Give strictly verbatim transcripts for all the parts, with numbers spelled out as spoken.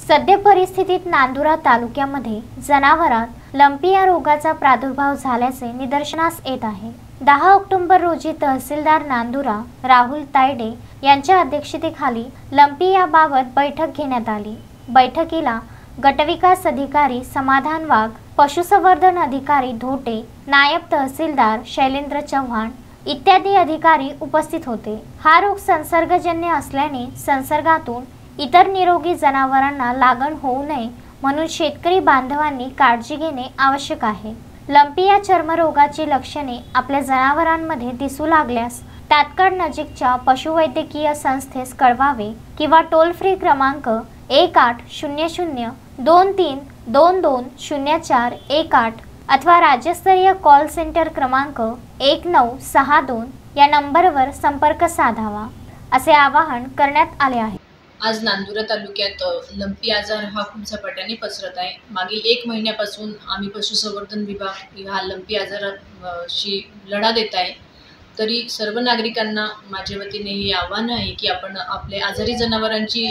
सध्या परिस्थितीत नांदुरा तालुक्यामध्ये जनावरांत लंपी या रोगाचा प्रादुर्भाव झाल्याचे निदर्शनास येत आहे। दहा ऑक्टोबर रोजी तहसीलदार नांदुरा राहुल तायडे यांच्या अध्यक्षतेखाली लंपी याबाबत बैठक घेण्यात आली। बैठकीला गटविकास अधिकारी समाधान वाघ, पशुसंवर्धन अधिकारी धोटे, नायब तहसीलदार शैलेंद्र चव्हाण इत्यादी अधिकारी उपस्थित होते। हा रोग संसर्गजन्य असल्याने संसर्गातून इतर निरोगी जनावरांना लागण होऊ नये म्हणून शेतकरी बांधवांनी काळजी घेणे आवश्यक आहे। लंपी या चर्मरोगाची लक्षणे आपल्या जनावरांमध्ये दिसू लागल्यास तात्काळ नजीकच्या पशुवैद्यकीय संस्थेस कळवावे किंवा टोल फ्री क्रमांक एक आठ शून्य शून्य दोन तीन दोन दोन शून्य चार एक आठ अथवा राज्यस्तरीय कॉल सेंटर क्रमांक एक नऊ सहा दोन या नंबरवर संपर्क साधावा असे आवाहन करण्यात आले आहे। आज नांदुरा तालुक्यात लंपी आजार हा खूप झपाट्याने पसरत आहे। मागील एक महिन्यापासून आम्ही पशुसंवर्धन विभाग हा लंपी आजाराशी लढा देत आहे। तरी सर्व नागरिकांना माझ्या वतीने हे आव्हान आहे की आपण आपले आजारी जनावरांची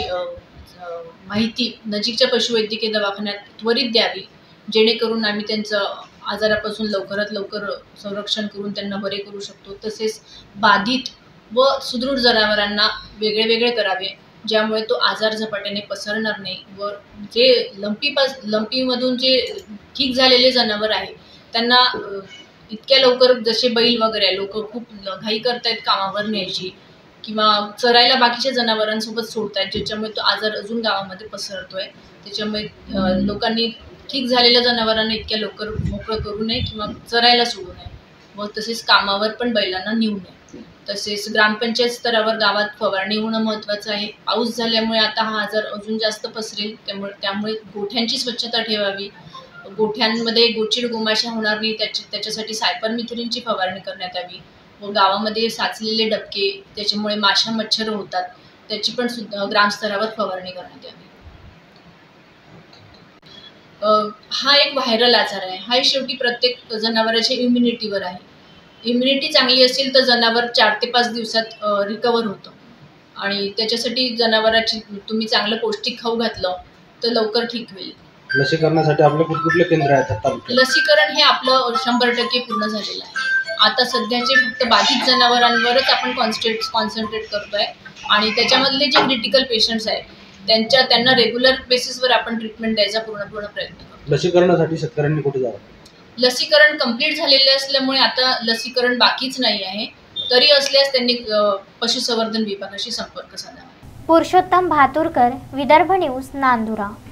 माहिती नजीकच्या पशुवैद्यकीय दवाखान्यात त्वरित द्यावी, जेणेकरून आम्ही त्यांचं आजारापासून लवकरात लवकर संरक्षण करून त्यांना बरे करू शकतो। तसेच बाधित व सुदृढ जनावरांना वेगळे वेगळे करावे, ज्यामुळे तो आजार झपाट्याने पसरणार नाही व जे लंपी पास लंपीमधून जे ठीक झालेले जनावर आहे त्यांना इतक्या लवकर, जसे बैल वगैरे लोक खूप घाई करतायत कामावर न्यायची किंवा चरायला बाकीच्या जनावरांसोबत सोडतायत, ज्याच्यामुळे तो आजार अजून गावामध्ये पसरतोय। त्याच्यामुळे लोकांनी ठीक झालेल्या जनावरांना इतक्या लवकर मोकळं करू नये किंवा चरायला सोडू नये व तसेच कामावर पण बैलांना नेऊ नये। तसेच ग्रामपंचायत स्तरावर गावात फवारणी होणं महत्त्वाचं आहे। पाऊस झाल्यामुळे आता हा आजार अजून जास्त पसरेल, त्यामुळे त्यामुळे गोठ्यांची स्वच्छता ठेवावी, गोठ्यांमध्ये गोचिड गोमाशा होणार नाही त्याची त्याच्यासाठी सायपरमिथ्रिनची फवारणी करण्यात यावी व गावामध्ये साचलेले डबके त्याच्यामुळे माशा मच्छर होतात त्याची पण सुद्धा ग्रामस्तरावर फवारणी करण्यात यावी। हा एक व्हायरल आजार आहे। हा शेवटी प्रत्येक जनावरांच्या इम्युनिटीवर आहे। इम्युनिटी चांगली असेल तर जनावर चार ते पाच दिवसात रिकवर होतं आणि त्याच्यासाठी जनावराची तुम्ही चांगलं पौष्टिक खाऊ घातलं तर लवकर ठीक होईल। लसीकरणासाठी आपले कुठले केंद्र आहेत? लसीकरण हे आपलं शंभर टक्के पूर्ण झालेलं आहे। आता सध्याचे फक्त बाधित जनावरांवरच आपण कॉन्स्ट्रेट कॉन्सन्ट्रेट करतोय आणि त्याच्यामधले जे क्रिटिकल पेशंट्स आहेत त्यांच्या त्यांना रेग्युलर बेसिसवर आपण ट्रीटमेंट द्यायचा पूर्णपूर्ण प्रयत्न करतो। लसीकरणासाठी शेतकऱ्यांनी कुठे जावं? लसीकरण कंप्लीट झालेले असल्यामुळे आता लसीकरण बाकीच नाही आहे। तरी असल्यास त्यांनी पशुसंवर्धन विभागाशी संपर्क साधावा। पुरुषोत्तम भातुरकर, विदर्भ न्यूज, नांदुरा।